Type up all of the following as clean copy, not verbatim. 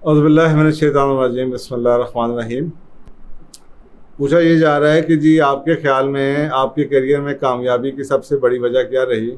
औज़ुबिल्लाहिमिनश्शैतानिर्रजीम बिस्मिल्लाहिर्रहमानिर्रहीम। पूछा ये जा रहा है कि जी आपके ख़्याल में आपके करियर में कामयाबी की सबसे बड़ी वजह क्या रही?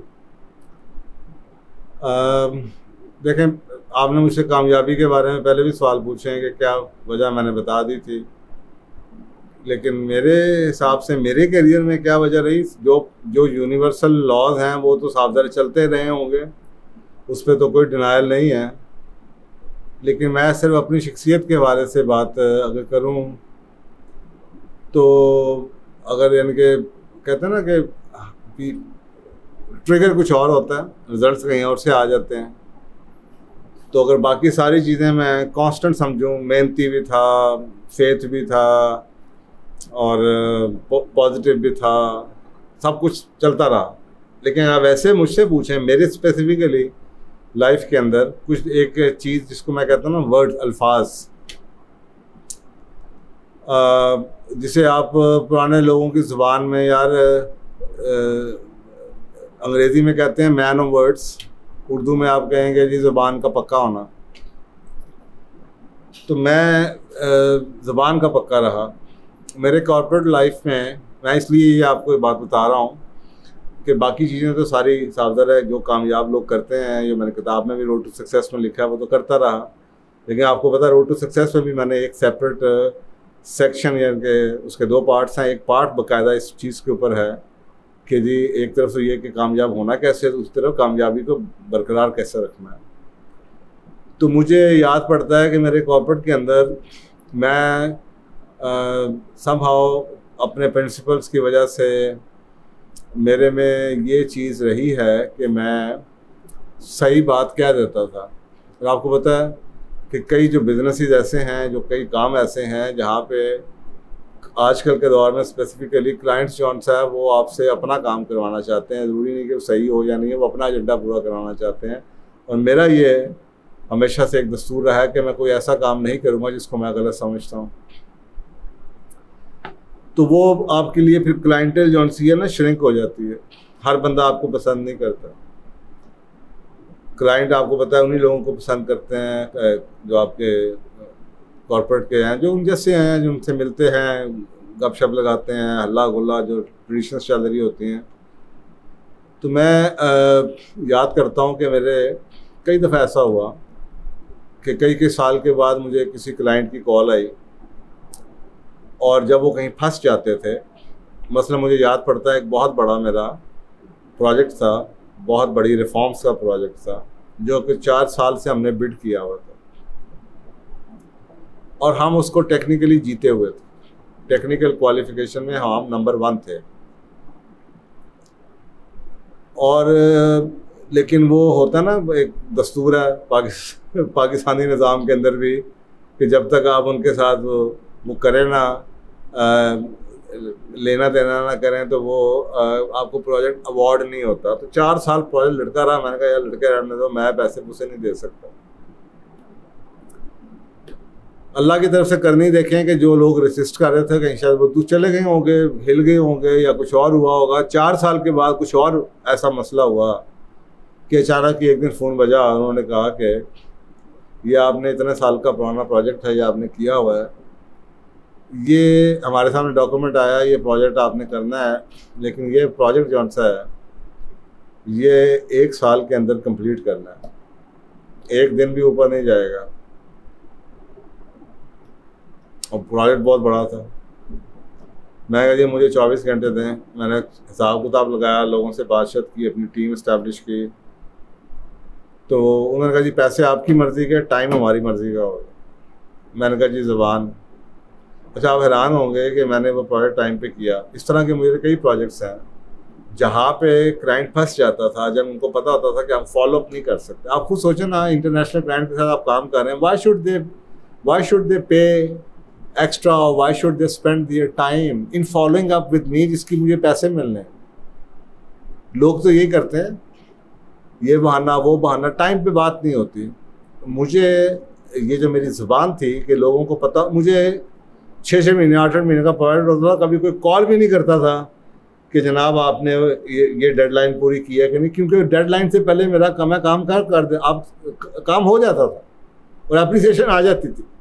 देखें, आपने मुझसे कामयाबी के बारे में पहले भी सवाल पूछे हैं कि क्या वजह, मैंने बता दी थी। लेकिन मेरे हिसाब से मेरे करियर में क्या वजह रही, जो यूनिवर्सल लॉज हैं वो तो साफ ज़रा चलते रहे होंगे, उस पर तो कोई डिनायल नहीं है। लेकिन मैं सिर्फ अपनी शख्सियत के हवाले से बात अगर करूं तो अगर यानी कि कहते हैं ना कि ट्रिगर कुछ और होता है, रिजल्ट्स कहीं और से आ जाते हैं। तो अगर बाकी सारी चीज़ें मैं कांस्टेंट समझूं, मेहनती भी था, फेथ भी था और पॉजिटिव भी था, सब कुछ चलता रहा। लेकिन आप वैसे मुझसे पूछें मेरे स्पेसिफिकली लाइफ के अंदर कुछ एक चीज़ जिसको मैं कहता हूँ ना वर्ड, अल्फाज, जिसे आप पुराने लोगों की ज़ुबान में यार अंग्रेज़ी में कहते हैं मैन ऑफ वर्ड्स, उर्दू में आप कहेंगे जी ज़ुबान का पक्का होना। तो मैं ज़ुबान का पक्का रहा मेरे कॉर्पोरेट लाइफ में। मैं इसलिए ये आपको बात बता रहा हूँ कि बाकी चीज़ें तो सारी सावधान है, जो कामयाब लोग करते हैं, जो मैंने किताब में भी रोड टू सक्सेस में लिखा है वो तो करता रहा। लेकिन आपको पता है रोड टू सक्सेस में भी मैंने एक सेपरेट सेक्शन, यानी कि उसके दो पार्ट्स हैं। एक पार्ट बाकायदा इस चीज़ के ऊपर है कि जी एक तरफ से ये कि कामयाब होना कैसे, दूसरी तरफ कामयाबी को बरकरार कैसे रखना है। तो मुझे याद पड़ता है कि मेरे कॉर्पोरेट के अंदर मैं समहाउ अपने प्रिंसिपल्स की वजह से मेरे में ये चीज़ रही है कि मैं सही बात कह देता था। और आपको पता है कि कई जो बिजनेसेस ऐसे हैं, जो कई काम ऐसे हैं जहाँ पे आजकल के दौर में स्पेसिफिकली क्लाइंट्स जो है वो आपसे अपना काम करवाना चाहते हैं। ज़रूरी नहीं कि वो सही हो या नहीं है, वो अपना एजेंडा पूरा करवाना चाहते हैं। और मेरा ये हमेशा से एक दस्तूर रहा है कि मैं कोई ऐसा काम नहीं करूँगा जिसको मैं गलत समझता हूँ। तो वो आपके लिए फिर क्लाइंटेल जो सी है ना श्रिंक हो जाती है। हर बंदा आपको पसंद नहीं करता। क्लाइंट आपको पता है उन्हीं लोगों को पसंद करते हैं जो आपके कॉर्पोरेट के हैं, जो उन जैसे हैं, जो उनसे मिलते हैं, गपशप लगाते हैं, हल्ला गुल्ला जो ट्रेडिशंस चल रही होती हैं। तो मैं याद करता हूँ कि मेरे कई दफ़ा ऐसा हुआ कि कई साल के बाद मुझे किसी क्लाइंट की कॉल आई और जब वो कहीं फंस जाते थे, मसलन मुझे याद पड़ता है एक बहुत बड़ा मेरा प्रोजेक्ट था, बहुत बड़ी रिफॉर्म्स का प्रोजेक्ट था जो कि 4 साल से हमने बिल्ड किया हुआ था और हम उसको टेक्निकली जीते हुए थे। टेक्निकल क्वालिफिकेशन में हम नंबर 1 थे। और लेकिन वो होता ना, एक दस्तूर है पाकिस्तानी निज़ाम के अंदर भी कि जब तक आप उनके साथ वो करें ना, लेना देना ना करें, तो वो आपको प्रोजेक्ट अवार्ड नहीं होता। तो 4 साल प्रोजेक्ट लड़का रहा। मैंने कहा यार लड़के रहने दो, मैं पैसे पूसे नहीं दे सकता। अल्लाह की तरफ से करनी देखें कि जो लोग रेसिस्ट कर रहे थे कहीं शायद वो दूर चले गए होंगे, हिल गए होंगे या कुछ और हुआ होगा। 4 साल के बाद कुछ और ऐसा मसला हुआ कि अचानक एक दिन फ़ोन बजा। उन्होंने कहा कि ये आपने इतने साल का पुराना प्रोजेक्ट है, ये आपने किया हुआ है, ये हमारे सामने डॉक्यूमेंट आया, ये प्रोजेक्ट आपने करना है, लेकिन ये प्रोजेक्ट जो सा है ये 1 साल के अंदर कंप्लीट करना है, एक दिन भी ऊपर नहीं जाएगा। और प्रोजेक्ट बहुत बड़ा था। मैं कहा जी मुझे 24 घंटे दें। मैंने हिसाब किताब लगाया, लोगों से बातचीत की, अपनी टीम इस्टेब्लिश की। तो उन्होंने कहा जी पैसे आपकी मर्ज़ी के, टाइम हमारी मर्ज़ी का होगा। मैंने कहा जी ज़बान। अच्छा, आप हैरान होंगे कि मैंने वो प्रोजेक्ट टाइम पे किया। इस तरह के मुझे कई प्रोजेक्ट्स हैं जहाँ पे क्लाइंट फंस जाता था, जब उनको पता होता था कि हम फॉलो अप नहीं कर सकते। आप खुद सोचें ना, इंटरनेशनल क्लाइंट के साथ आप काम कर रहे हैं, Y should they pay extra, why should they spend their time in following up with me, जिसकी मुझे पैसे मिलने। लोग तो यही करते हैं, ये बहाना वो बहाना, टाइम पे बात नहीं होती। मुझे ये जो मेरी ज़ुबान थी कि लोगों को पता, मुझे 6 महीने 8 महीने का प्रोजेक्ट होता था, कभी कोई कॉल भी नहीं करता था कि जनाब आपने ये डेडलाइन पूरी की है कि नहीं, क्योंकि डेडलाइन से पहले मेरा काम कर दे, अब काम हो जाता था। और अप्रिसिएशन आ जाती थी।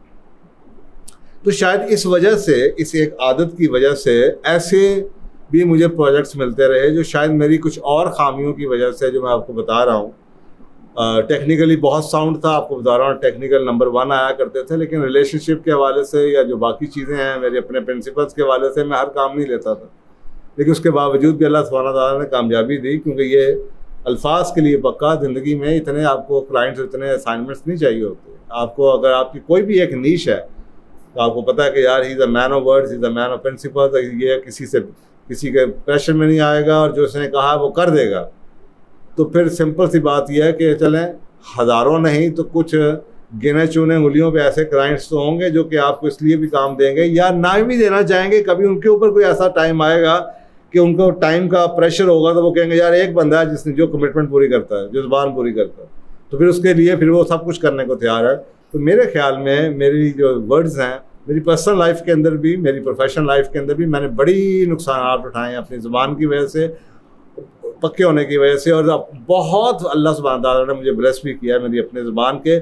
तो शायद इस वजह से, इस एक आदत की वजह से ऐसे भी मुझे प्रोजेक्ट्स मिलते रहे जो शायद मेरी कुछ और खामियों की वजह से, जो मैं आपको बता रहा हूँ, टेक्निकली बहुत साउंड था, आपको बता रहा हूँ, टेक्निकल नंबर 1 आया करते थे, लेकिन रिलेशनशिप के हवाले से या जो बाकी चीज़ें हैं मेरे अपने प्रिंसिपल्स के हवाले से मैं हर काम नहीं लेता था। लेकिन उसके बावजूद भी अल्लाह सुब्हानहू तआला ने कामयाबी दी, क्योंकि ये अल्फाज के लिए पक्का ज़िंदगी में इतने आपको क्लाइंट्स, इतने असाइनमेंट्स नहीं चाहिए होते आपको। अगर आपकी कोई भी एक नीश है तो आपको पता है कि यार he is a man of words, he is a man of principles, ये किसी के प्रेशर में नहीं आएगा और जो उसने कहा वो कर देगा। तो फिर सिंपल सी बात यह है कि चलें, हज़ारों नहीं तो कुछ गिने चुने उंगलियों पे ऐसे क्लाइंट्स तो होंगे जो कि आपको इसलिए भी काम देंगे या ना भी देना चाहेंगे। कभी उनके ऊपर कोई ऐसा टाइम आएगा कि उनको टाइम का प्रेशर होगा, तो वो कहेंगे यार एक बंदा है जिसने जो कमिटमेंट पूरी करता है, जो ज़ुबान पूरी करता है, तो फिर उसके लिए फिर वो सब कुछ करने को तैयार है। तो मेरे ख्याल में मेरी जो वर्ड्स हैं, मेरी पर्सनल लाइफ के अंदर भी, मेरी प्रोफेशनल लाइफ के अंदर भी मैंने बड़ी नुकसान उठाए हैं अपनी ज़ुबान की वजह से, पक्के होने की वजह से। और बहुत अल्लाह सुब्हानहू तआला ने मुझे ब्लेस भी किया है मेरी अपने ज़ुबान के।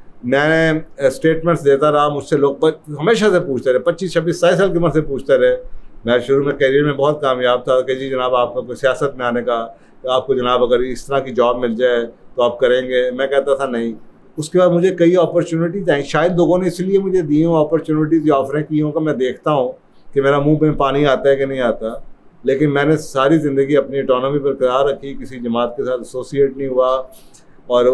नए स्टेटमेंट्स देता रहा, मुझसे लोग हमेशा से पूछते रहे, 25, 26, 27 साल की उम्र से पूछते रहे। मैं शुरू में करियर में बहुत कामयाब था कि जी जनाब आपको कोई सियासत में आने का, आपको जनाब अगर इस तरह की जॉब मिल जाए तो आप करेंगे। मैं कहता था नहीं। उसके बाद मुझे कई अपॉर्चुनिटीज़ आई, शायद लोगों ने इसलिए मुझे दी हों अपॉर्चुनिटीज़ या ऑफरें की हों कि मैं देखता हूँ कि मेरा मुंह में पानी आता है कि नहीं आता। लेकिन मैंने सारी ज़िंदगी अपनी ऑटोनॉमी बरकरार रखी, किसी जमात के साथ एसोसिएट नहीं हुआ, और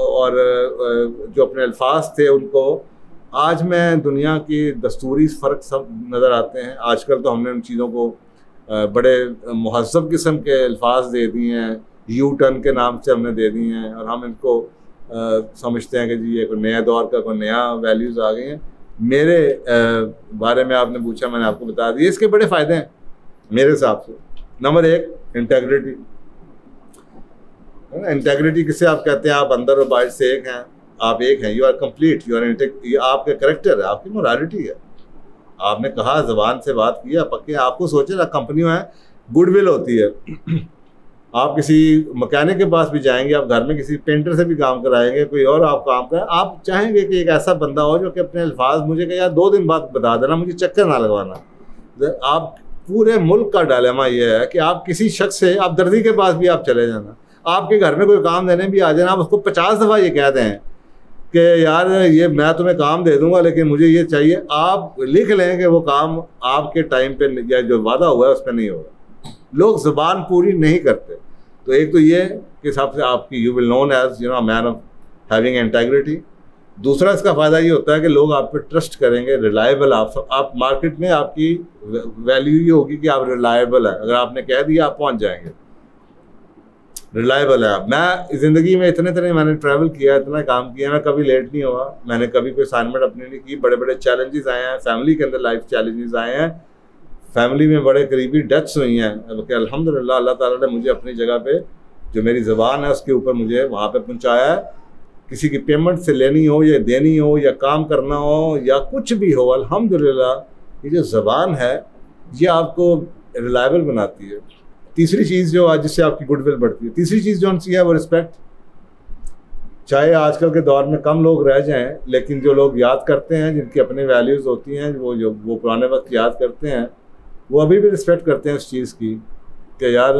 जो अपने अल्फाज थे उनको, आज मैं दुनिया की दस्तूरी फ़र्क सब नज़र आते हैं। आजकल तो हमने उन चीज़ों को बड़े मुहज़्ज़ब किस्म के अल्फाज दे दिए हैं, यू टर्न के नाम से हमने दे दिए हैं, और हम इनको समझते हैं कि जी ये कोई नया दौर का कोई नया वैल्यूज़ आ गए हैं। मेरे बारे में आपने पूछा, मैंने आपको बता दिया। इसके बड़े फ़ायदे हैं मेरे हिसाब से। Number 1, integrity. इंटेग्रिटी किसे आप कहते हैं? आप अंदर और बाहर से एक हैं, आप एक हैं, you are complete, you are ये आपका करेक्टर है, आपकी मोरालिटी है। आपने कहा, ज़बान से बात किया, पक्के आपको सोचे ना, कंपनियों है, गुडविल होती है। आप किसी मकैनिक के पास भी जाएंगे, आप घर में किसी पेंटर से भी काम कराएंगे, कोई और आप काम कराए, आप चाहेंगे कि एक ऐसा बंदा हो जो कि अपने अल्फाज मुझे कहे यार 2 दिन बाद बता देना, मुझे चक्कर ना लगवाना। आप पूरे मुल्क का डायलेमा ये है कि आप किसी शख्स से, आप दर्जी के पास भी आप चले जाना, आपके घर में कोई काम देने भी आ जाना, आप उसको 50 दफ़ा ये कह दें कि यार ये मैं तुम्हें काम दे दूंगा लेकिन मुझे ये चाहिए, आप लिख लें कि वो काम आपके टाइम पे या जो वादा हुआ है उस पर नहीं होगा। लोग ज़बान पूरी नहीं करते। तो एक तो ये कि हिसाब से आपकी you will known as man of having integrity. दूसरा इसका फ़ायदा ये होता है कि लोग आप पे ट्रस्ट करेंगे, रिलायबल। आप मार्केट में आपकी वैल्यू ये होगी कि आप रिलायबल है, अगर आपने कह दिया आप पहुंच जाएंगे, रिलायबल है आप। मैं ज़िंदगी में इतने मैंने ट्रैवल किया, इतना काम किया, मैं कभी लेट नहीं हुआ, मैंने कभी कोई असाइनमेंट अपनी नहीं की। बड़े बड़े चैलेंजेस आए हैं, फैमिली के अंदर लाइफ चैलेंजेस आए हैं, फैमिली में बड़े करीबी डेथ्स हुई हैं, बल्कि अल्हम्दुलिल्लाह अल्लाह ताला ने मुझे अपनी जगह पे, जो मेरी ज़बान है उसके ऊपर मुझे वहाँ पे पहुँचाया है। किसी की पेमेंट से लेनी हो या देनी हो या काम करना हो या कुछ भी हो, अल्हम्दुलिल्लाह ये जो ज़बान है ये आपको रिलायबल बनाती है। तीसरी चीज़ जो आज जिससे आपकी गुडविल बढ़ती है, तीसरी चीज़ जो उनकी है वो रिस्पेक्ट। चाहे आजकल के दौर में कम लोग रह जाएं, लेकिन जो लोग याद करते हैं, जिनकी अपनी वैल्यूज़ होती हैं, वो पुराने वक्त याद करते हैं, वो अभी भी रिस्पेक्ट करते हैं इस चीज़ की कि यार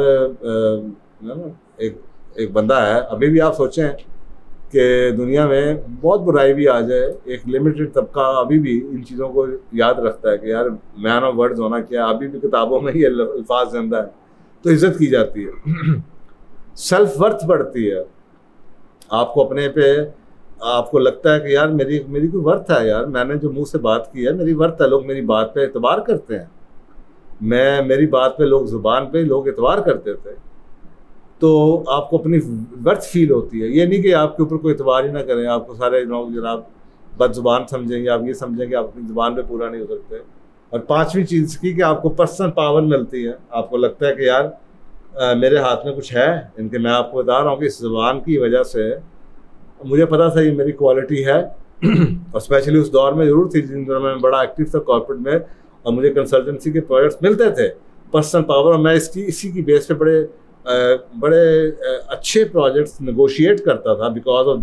एक बंदा है। अभी भी आप सोचें कि दुनिया में बहुत बुराई भी आ जाए, एक लिमिटेड तबका अभी भी इन चीज़ों को याद रखता है कि यार मैन ऑफ वर्ड्स होना क्या, अभी भी किताबों में ये अल्फाज जिंदा है, तो इज़्ज़त की जाती है, सेल्फ वर्थ बढ़ती है। आपको अपने पे आपको लगता है कि यार मेरी कोई वर्थ है, यार मैंने जो मुंह से बात की है मेरी वर्थ है, लोग मेरी बात पे एतबार करते हैं, मेरी बात पे लोग, ज़ुबान पे लोग एतबार करते थे, तो आपको अपनी वर्थ फील होती है। ये नहीं कि आपके ऊपर कोई एतबार ही ना करें, आपको सारे लोग जनाब बदज़ुबान समझेंगे, आप ये समझें कि आप अपनी ज़ुबान पे पूरा नहीं हो सकते। और पांचवी चीज़ की कि आपको पर्सनल पावर मिलती है, आपको लगता है कि यार मेरे हाथ में कुछ है, इनके मैं आपको बता रहा हूँ कि इस ज़ुबान की वजह से मुझे पता था ये मेरी क्वालिटी है। और स्पेशली उस दौर में ज़रूर थी जिन दिनों में बड़ा एक्टिव था कॉर्पोरेट में और मुझे कंसल्टेंसी के प्रोजेक्ट्स मिलते थे, पर्सनल पावर। और मैं इसी की बेस पे बड़े अच्छे प्रोजेक्ट्स नेगोशिएट करता था because of the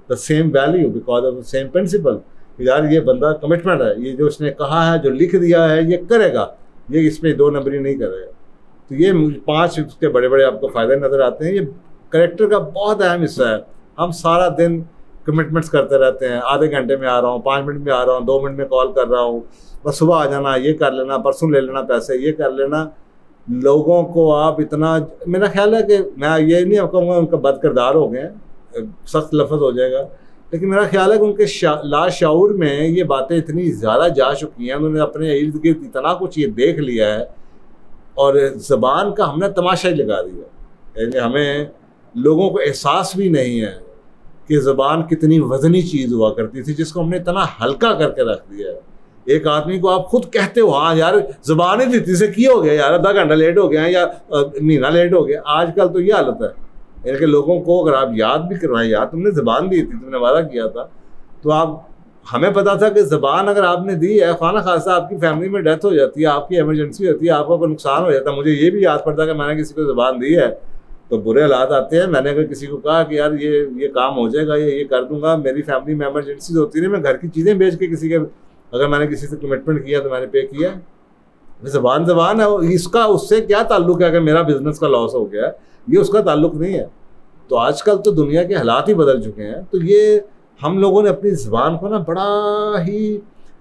the same value because of the same principle. यार ये बंदा कमिटमेंट है, ये जो उसने कहा है, जो लिख दिया है, ये करेगा, ये इसमें 2 नंबरी नहीं करेगा। तो ये 5 उसके बड़े बड़े आपको फ़ायदे नज़र आते हैं। ये करेक्टर का बहुत अहम हिस्सा है। हम सारा दिन कमिटमेंट्स करते रहते हैं, आधे घंटे में आ रहा हूँ, 5 मिनट में आ रहा हूँ, 2 मिनट में कॉल कर रहा हूँ, बस सुबह आ जाना, ये कर लेना, परसों ले लेना पैसे, ये कर लेना। लोगों को आप इतना, मेरा ख्याल है कि मैं ये नहीं कहूँगा उनका बद किरदार हो गए, सख्त लफ्ज़ हो जाएगा, लेकिन मेरा ख्याल है कि उनके लाशऊर में ये बातें इतनी ज़्यादा जा चुकी हैं, उन्होंने अपने इर्द गिर्द इतना कुछ ये देख लिया है और ज़बान का हमने तमाशा ही लगा दिया। यानी हमें लोगों को एहसास भी नहीं है कि ज़बान कितनी वज़नी चीज़ हुआ करती थी, जिसको हमने इतना हल्का करके रख दिया है। एक आदमी को आप खुद कहते हो, हाँ यार ज़बान ही दी से की हो गया यार, आधा घंटा लेट हो गया या महीना लेट हो गया। आजकल तो ये हालत है, यानी कि लोगों को अगर आप याद भी करवाएं, यार तुमने ज़बान दी थी, तुमने वादा किया था, तो आप, हमें पता था कि ज़बान अगर आपने दी है, खाना खासा आपकी फैमिली में डेथ हो जाती है, आपकी इमरजेंसी होती है, आपका कोई नुकसान हो जाता है। मुझे ये भी याद पड़ता कि मैंने किसी को ज़बान दी है तो बुरे हालात आते हैं। मैंने अगर किसी को कहा कि यार ये काम हो जाएगा, ये कर दूंगा, मेरी फैमिली में इमरजेंसी होती है, मैं घर की चीज़ें बेच के किसी के, अगर मैंने किसी से कमिटमेंट किया तो मैंने पे किया। ज़बान है, इसका उससे क्या ताल्लुक है कि मेरा बिजनेस का लॉस हो गया, ये उसका ताल्लुक नहीं है। तो आजकल तो दुनिया के हालात ही बदल चुके हैं। तो ये हम लोगों ने अपनी ज़बान को ना बड़ा ही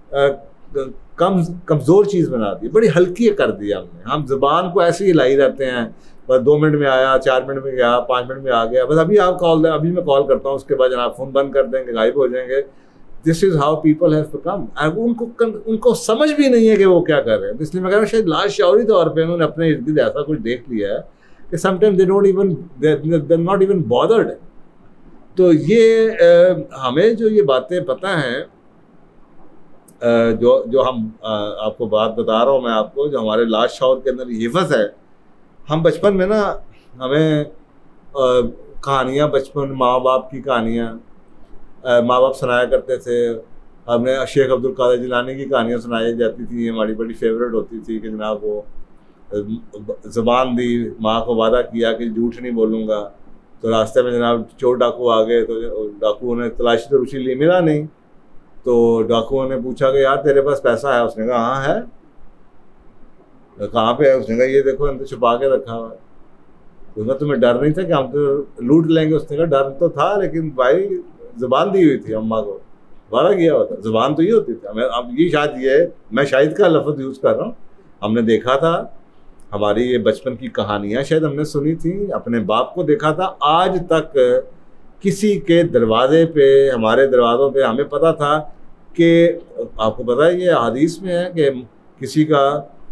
कमज़ोर चीज़ बना दी, बड़ी हल्की कर दिया हमने। हम ज़बान को ऐसे ही हिलाई रहते हैं, बस 2 मिनट में आया, 4 मिनट में गया, 5 मिनट में आ गया, बस अभी आप कॉल दें, अभी मैं कॉल करता हूँ, उसके बाद जनाब फ़ोन बंद कर देंगे, गायब हो जाएंगे। This is how people have become. उनको समझ भी नहीं है कि वो क्या कर रहे हैं। तो इसलिए मैं कह रहा हूँ शायद लाशऊरी तौर पर उन्होंने अपने इर्द गिर्द ऐसा कुछ देख लिया है कि sometime they not even bothered. तो ये हमें जो ये बातें पता हैं, जो हम आपको बात बता रहा हूँ मैं आपको, जो हमारे लाशऊर के अंदर हिफज है। हम बचपन में ना, हमें कहानियाँ, बचपन माँ बाप की कहानियाँ माँ बाप सुनाया करते थे। हमने शेख अब्दुल कादिर जिलानी की कहानियाँ सुनाई जाती थी, हमारी बड़ी फेवरेट होती थी कि जनाब वो ज़बान दी, माँ को वादा किया कि झूठ नहीं बोलूँगा, तो रास्ते में जनाब चोर डाकू आ गए, तो डाकुओं ने तलाशी तो रुचि ली, मिला नहीं, तो डाकुओं ने पूछा कि यार तेरे पास पैसा है? उसने कहा हाँ है। कहाँ पे है? उसने कहा ये देखो अंदर छुपा के रखा हुआ है। उसने तुम्हें डर नहीं था कि हम तो लूट लेंगे? उसने कहा डर तो था, लेकिन भाई ज़बान दी हुई थी, अम्मा को वादा किया हुआ था, ज़बान तो ये होती थी। हमें अब ये शायद ये मैं शायद का लफ्ज़ यूज़ कर रहा हूँ, हमने देखा था, हमारी ये बचपन की कहानियाँ शायद हमने सुनी थी, अपने बाप को देखा था। आज तक किसी के दरवाजे पे, हमारे दरवाज़ों पे हमें पता था कि, आपको पता है ये हदीस में है कि किसी का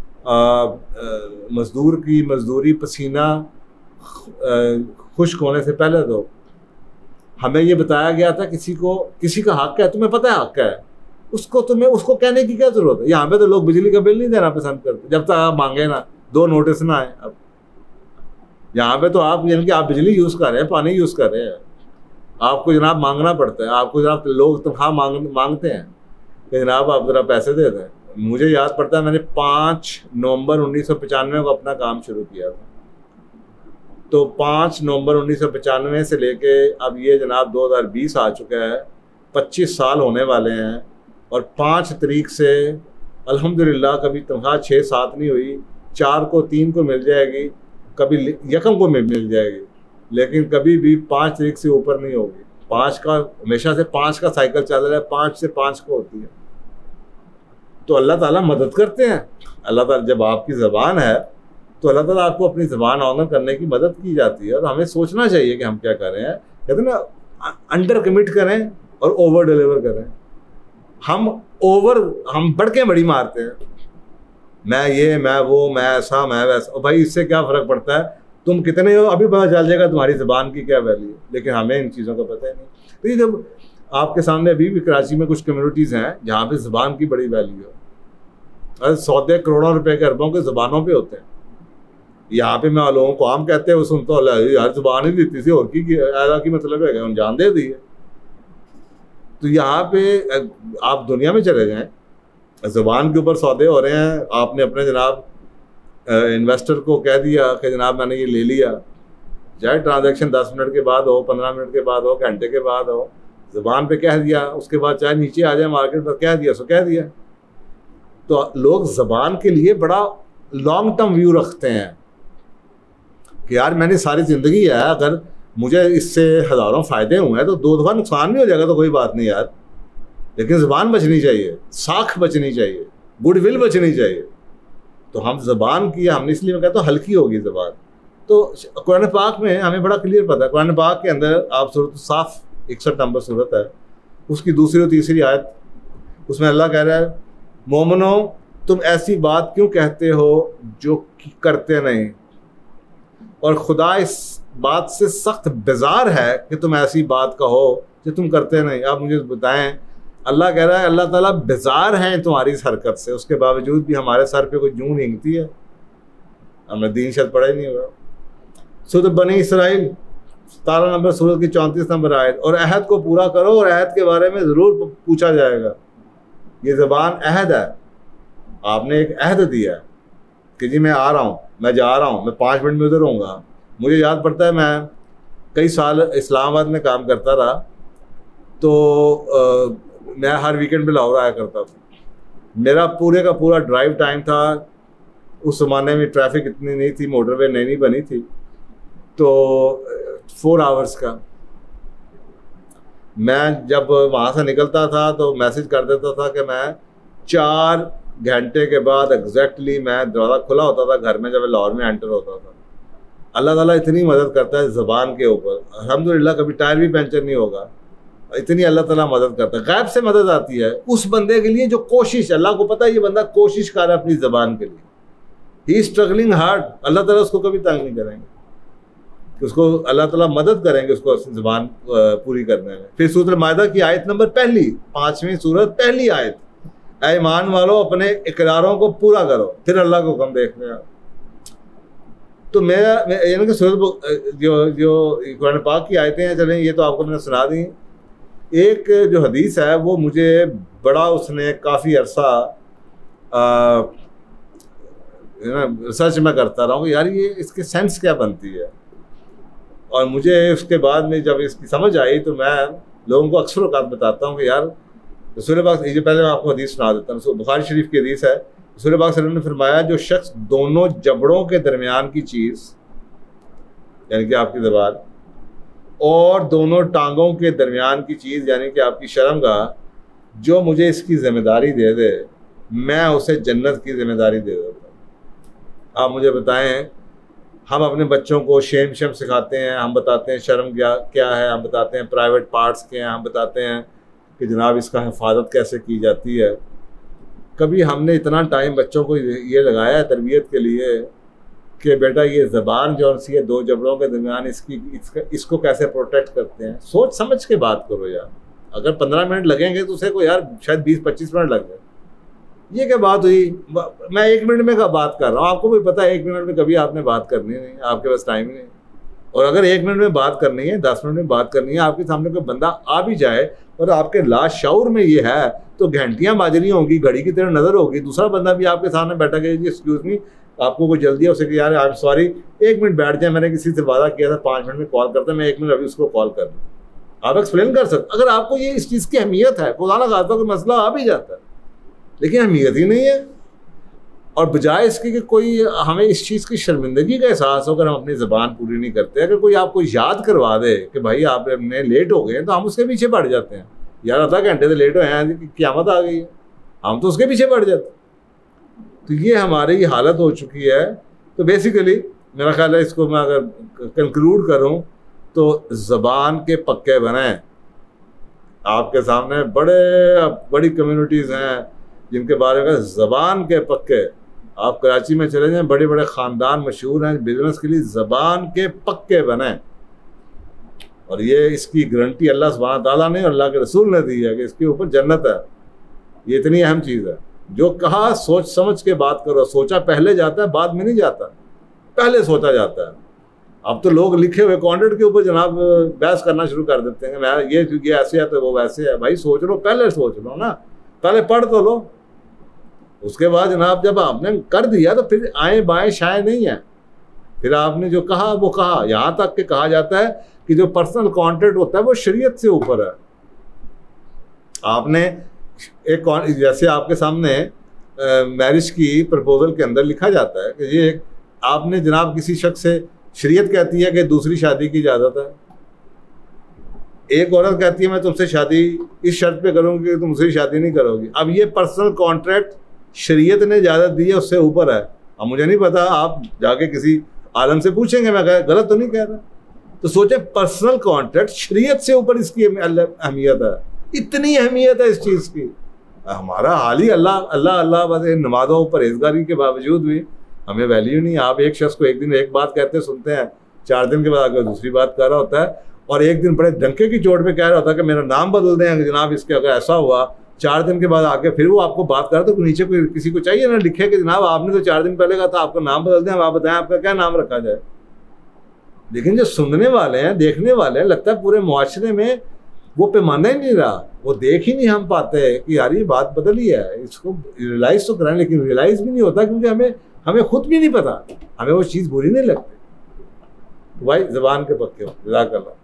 मज़दूर की मज़दूरी पसीना खुश्क होने से पहले दो। हमें ये बताया गया था किसी का हक है, तुम्हें पता है हक है, उसको कहने की क्या ज़रूरत है। यहाँ पे तो लोग बिजली का बिल नहीं देना पसंद करते जब तक आप मांगे ना, 2 नोटिस ना आए। अब यहाँ पे तो आप, यानी कि आप बिजली यूज़ कर रहे हैं, पानी यूज़ कर रहे हैं, आपको जनाब मांगना पड़ता है। आपको जनाब लोग तनख्वाह मांगते हैं कि जनाब आप ज़रा पैसे दे दें। मुझे याद पड़ता है मैंने 5 नवंबर 1995 को अपना काम शुरू किया था। तो 5 नवंबर 1995 से लेके अब ये जनाब 2020 आ चुका है, 25 साल होने वाले हैं। और 5 तारीख से अल्हम्दुलिल्लाह कभी तनख्वाह 6-7 नहीं हुई, 4 को 3 को मिल जाएगी, कभी यकम को मिल जाएगी, लेकिन कभी भी 5 तारीख से ऊपर नहीं होगी। 5 का हमेशा से 5 का साइकिल चल रहा है, 5 से 5 को होती है। तो अल्लाह ताला मदद करते हैं। अल्लाह ताला, जब आपकी ज़बान है तो अल्लाह ताला आपको अपनी ज़बान ऑनर करने की मदद की जाती है। और हमें सोचना चाहिए कि हम क्या कर रहे हैं। कहते हैं ना, अंडर कमिट करें और ओवर डिलीवर करें। हम बढ़ के बड़ी मारते हैं, मैं ये, मैं वो, मैं ऐसा, मैं वैसा। और भाई इससे क्या फ़र्क पड़ता है, तुम कितने हो अभी पता चल जाएगा तुम्हारी ज़बान की क्या वैल्यू है। लेकिन हमें इन चीज़ों का पता ही नहीं। तो ये जब आपके सामने अभी भी कराची में कुछ कम्युनिटीज़ हैं जहाँ पे ज़बान की बड़ी वैल्यू है, और सौदे करोड़ों रुपए के, अरबों के ज़बानों पे होते हैं। यहाँ पे मैं लोगों को आम कहते हैं, वो सुनता हो यार ज़बान ही देती थी और की मतलब है उन जान दे दी है। तो यहाँ पे आप दुनिया में चले जाएं, ज़बान के ऊपर सौदे हो रहे हैं। आपने अपने जनाब इन्वेस्टर को कह दिया कि जनाब मैंने ये ले लिया, चाहे ट्रांजैक्शन 10 मिनट के बाद हो, 15 मिनट के बाद हो, घंटे के बाद हो, ज़बान पे कह दिया, उसके बाद चाहे नीचे आ जाए मार्केट पर, कह दिया सो कह दिया। तो लोग ज़बान के लिए बड़ा लॉन्ग टर्म व्यू रखते हैं कि यार मैंने सारी ज़िंदगी है, अगर मुझे इससे हज़ारों फ़ायदे हुए हैं तो 2 दफ़ा नुकसान भी हो जाएगा तो कोई बात नहीं यार, लेकिन ज़बान बचनी चाहिए, साख बचनी चाहिए, गुडविल बचनी चाहिए। तो हम ज़बान की, हमने इसलिए मैं कहता हूँ हल्की होगी ज़बान। तो कुरान पाक में हमें बड़ा क्लियर पता है, कुरान पाक के अंदर आप सूरत साफ 61 नंबर सूरत है, उसकी दूसरी और तीसरी आयत, उसमें अल्लाह कह रहा है, मोमनो तुम ऐसी बात क्यों कहते हो जो करते नहीं, और खुदा इस बात से सख्त बेजार है कि तुम ऐसी बात कहो जो तुम करते नहीं। आप मुझे बताएं, अल्लाह कह रहा है अल्लाह ताला बेजार हैं तुम्हारी इस हरकत से, उसके बावजूद भी हमारे सर पे कोई जूं रेंगती है। हमने दीन शायद पढ़ा ही नहीं होगा। सूरत बनी इसराइल 17 नंबर सूरत की 34 नंबर आयत, और अहद को पूरा करो और अहद के बारे में ज़रूर पूछा जाएगा। ये ज़बान अहद है, आपने एक अहद दिया है कि जी मैं आ रहा हूँ, मैं जा रहा हूँ, मैं 5 मिनट में उधर होऊंगा। मुझे याद पड़ता है मैं कई साल इस्लामाबाद में काम करता रहा, तो मैं हर वीकेंड पे लाहौर आया करता था। मेरा पूरे का पूरा ड्राइव टाइम था, उस ज़माने में ट्रैफिक इतनी नहीं थी, मोटरवे नई बनी थी, तो 4 आवर्स का। मैं जब वहाँ से निकलता था तो मैसेज कर देता था कि मैं 4 घंटे के बाद एग्जैक्टली मैं दरवाज़ा खुला होता था घर में जब लाहौर में एंटर होता था। अल्लाह ताला इतनी मदद करता है ज़बान के ऊपर, अल्हम्दुलिल्लाह कभी टायर भी पंचर नहीं होगा, इतनी अल्लाह ताला मदद करता है। गैब से मदद आती है उस बंदे के लिए जो कोशिश, अल्लाह को पता है ये बंदा कोशिश कर रहा है अपनी ज़बान के लिए, ही स्ट्रगलिंग हार्ड, अल्लाह ताला उसको कभी तंग नहीं करेंगे, उसको अल्लाह ताला मदद करेंगे उसको ज़बान पूरी करने में। फिर सूरत मायदा की आयत नंबर 5वीं सूरत पहली आयत, ऐ ईमान वालों अपने इकरारों को पूरा करो, फिर अल्लाह को हुक्म देखने आओ। तो मेरा यानी कि सूरत जो कुरान पाक की आयतें हैं, चलें ये तो आपको मैंने सुना दी। एक जो हदीस है वो मुझे बड़ा, उसने काफ़ी अरसा रिसर्च में करता रहा हूँ यार ये इसके सेंस क्या बनती है, और मुझे उसके बाद में जब इसकी समझ आई तो मैं लोगों को अक्सर औक़ात बताता हूँ कि यार रसूल पाक, ये पहले मैं आपको हदीस सुना देता हूँ, बुखारी शरीफ की हदीस है। रसूल पाक सल्लल्लाहु अलैहि वसल्लम ने फरमाया, जो शख्स दोनों जबड़ों के दरमियान की चीज़ यानी कि आपकी ज़बान और दोनों टांगों के दरमियान की चीज़ यानी कि आपकी शर्मगाह, जो मुझे इसकी ज़िम्मेदारी दे दे मैं उसे जन्नत की ज़िम्मेदारी दे देता हूँ। आप मुझे बताएं, हम अपने बच्चों को शेम सिखाते हैं, हम बताते हैं शर्म क्या है, हम बताते हैं प्राइवेट पार्ट्स क्या हैं, हम बताते हैं कि जनाब इसका हिफाजत कैसे की जाती है। कभी हमने इतना टाइम बच्चों को ये लगाया है तरबियत के लिए कि बेटा ये ज़बान जो सी है 2 जबड़ों के दरमियान इसको कैसे प्रोटेक्ट करते हैं। सोच समझ के बात करो यार, अगर 15 मिनट लगेंगे तो उसे को यार शायद 20-25 मिनट लग जाए। ये क्या बात हुई, मैं 1 मिनट में बात कर रहा हूँ, आपको भी पता है 1 मिनट में कभी आपने बात करनी नहीं, आपके पास टाइम ही नहीं। और अगर 1 मिनट में बात करनी है, 10 मिनट में बात करनी है, आपके सामने कोई बंदा आ भी जाए और आपके लाशऊर में ये है तो घंटियां बाजरी होंगी, घड़ी की तरह नज़र होगी, दूसरा बंदा भी आपके सामने बैठा गया जी एक्सक्यूज़ मी आपको कोई जल्दी है, उसे कि यार आई एम सॉरी 1 मिनट बैठ जाए, मैंने किसी से वादा किया था 5 मिनट में कॉल करता, मैं 1 मिनट अभी उसको कॉल कर दूँ। आप एक्सप्लेन कर सकते, अगर आपको ये इस चीज़ की अहमियत है, खुदा ना खास्ता कोई मसला आ भी जाता है लेकिन अहमियत ही नहीं है, और बजाय इसके कि कोई हमें इस चीज़ की शर्मिंदगी का एहसास हो अगर हम अपनी ज़बान पूरी नहीं करते। अगर कोई आपको याद करवा दे कि भाई आप अपने लेट हो गए तो हम उसके पीछे बढ़ जाते हैं, यार आधा घंटे से लेट हो हैं, क़यामत आ गई है, हम तो उसके पीछे बढ़ जाते। तो ये हमारी हालत हो चुकी है। तो बेसिकली मेरा ख्याल है इसको मैं अगर कंक्लूड करूँ तो ज़बान के पक्के बनाएं। आपके सामने बड़ी कम्युनिटीज़ हैं जिनके बारे में ज़बान के पक्के, आप कराची में चले जाएं, बड़े बड़े ख़ानदान मशहूर हैं बिज़नेस के लिए, ज़बान के पक्के बने। और ये इसकी गारंटी अल्लाह सुब्हानहू तआला ने और अल्लाह के रसूल ने दी है कि इसके ऊपर जन्नत है। ये इतनी अहम चीज़ है। जो कहा सोच समझ के बात करो, सोचा पहले जाता है बाद में नहीं जाता, पहले सोचा जाता है। अब तो लोग लिखे हुए कॉन्ट्रैक्ट के ऊपर जनाब बहस करना शुरू कर देते हैं, मैं ये ऐसे है तो वो वैसे है। भाई सोच लो, पहले सोच लो ना, पहले पढ़ तो लो, उसके बाद जनाब जब आपने कर दिया तो फिर आए बाएं शायद नहीं है, फिर आपने जो कहा वो कहा। यहाँ तक कि कहा जाता है कि जो पर्सनल कॉन्ट्रैक्ट होता है वो शरीयत से ऊपर है। आपने एक जैसे आपके सामने मैरिज की प्रपोजल के अंदर लिखा जाता है कि ये आपने जनाब किसी शख्स से, शरीयत कहती है कि दूसरी शादी की इजाज़त है। एक औरत कहती है मैं तुमसे शादी इस शर्त पे करूँगी कि तुम दूसरी शादी नहीं करोगी। अब ये पर्सनल कॉन्ट्रैक्ट शरीयत ने इजाज़त दी है, उससे ऊपर है। अब मुझे नहीं पता, आप जाके किसी आलम से पूछेंगे, मैं गलत तो नहीं कह रहा। तो सोचे पर्सनल कॉन्ट्रैक्ट शरीयत से ऊपर इसकी अहमियत है, इतनी अहमियत है इस चीज़ की। हमारा हाल ही अल्लाह अल्लाह अल्लाह बस नमाज़ों परहेजगारी के बावजूद भी हमें वैल्यू नहीं। आप एक शख्स को एक दिन एक बात कहते सुनते हैं, 4 दिन के बाद आकर दूसरी बात कर रहा होता है, और एक दिन बड़े डंके की चोट पे कह रहा होता है कि मेरा नाम बदल दें जनाब इसके, अगर ऐसा हुआ 4 दिन के बाद आके फिर वो आपको बात कर रहा, तो नीचे कोई किसी को चाहिए ना लिखे कि जनाब आपने तो 4 दिन पहले कहा था आपका नाम बदल दें, अब आप बताएं आपका क्या नाम रखा जाए। लेकिन जो सुनने वाले हैं, देखने वाले हैं, लगता है पूरे मुआशरे में वो पैमाना ही नहीं रहा, वो देख ही नहीं हम पाते कि यार ये बात बदली है, इसको रियलाइज़ तो कराएं, लेकिन रियलाइज़ भी नहीं होता क्योंकि हमें खुद भी नहीं पता, हमें वो चीज़ बुरी नहीं लगती। तो भाई ज़बान के पक्के हो, जज़ाकल्लाह।